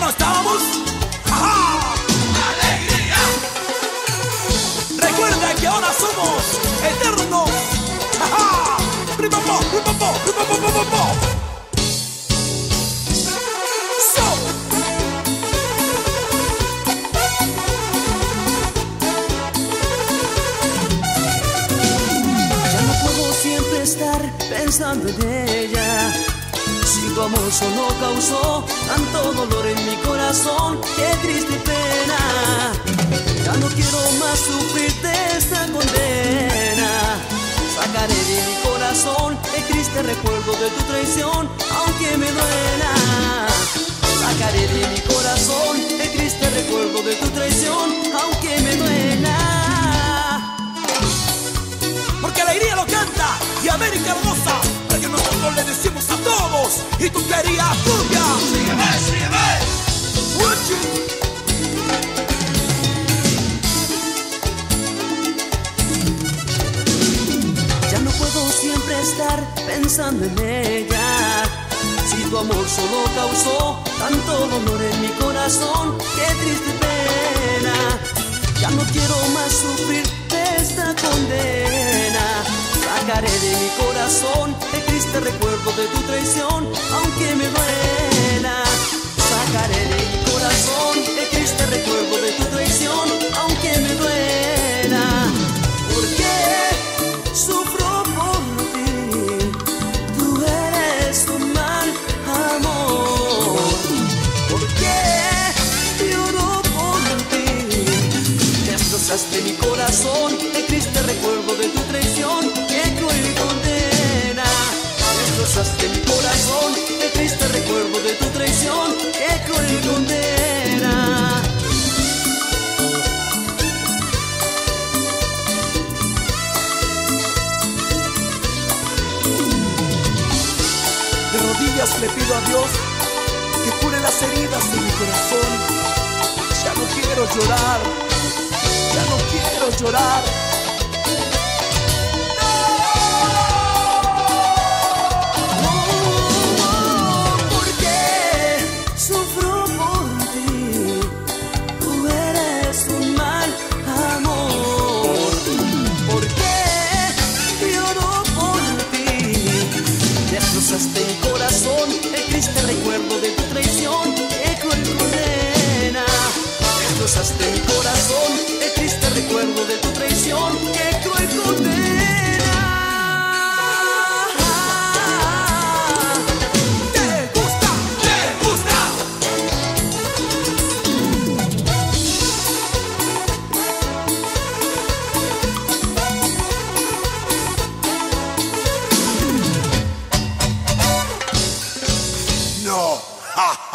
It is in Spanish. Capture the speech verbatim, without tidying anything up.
no estábamos. ¡Ajá! ¡Alegría! Recuerda que ahora somos eternos. ¡Ajá! ¡Ripapo, ripapo, ripapo, ripapo! Estar pensando en ella, si tu amor solo causó tanto dolor en mi corazón, qué triste pena. Ya no quiero más sufrir de esta condena. Sacaré de mi corazón el triste recuerdo de tu traición, aunque me duela. Sacaré de mi corazón el triste recuerdo de tu traición, aunque me duela. Porque Alegría lo canta y América lo goza, porque nosotros le decimos a todos, y tú querías cumbia. Sígueme, sígueme. Ya no puedo siempre estar pensando en ella, si tu amor solo causó tanto dolor en mi corazón, qué triste pena. Ya no quiero más sufrir de esta condena. Sacaré de mi corazón el triste recuerdo de tu traición, aunque me duela. Sacaré de mi corazón el triste recuerdo de tu traición, aunque me duela. Porque sufro por ti, tú eres un mal amor. Porque lloro por ti, destrozaste mi corazón el triste recuerdo de tu traición, qué cruel condena. Destrozaste mi corazón el triste recuerdo de tu traición, qué cruel condena. De rodillas le pido a Dios que cure las heridas de mi corazón. Ya no quiero llorar, ya no quiero llorar. Destrozaste mi corazón el triste recuerdo de tu traición, qué cruel condena. Destrozaste mi corazón el triste recuerdo de tu traición, qué cruel condena. ¿Te gusta? ¿Te gusta? No. Ha.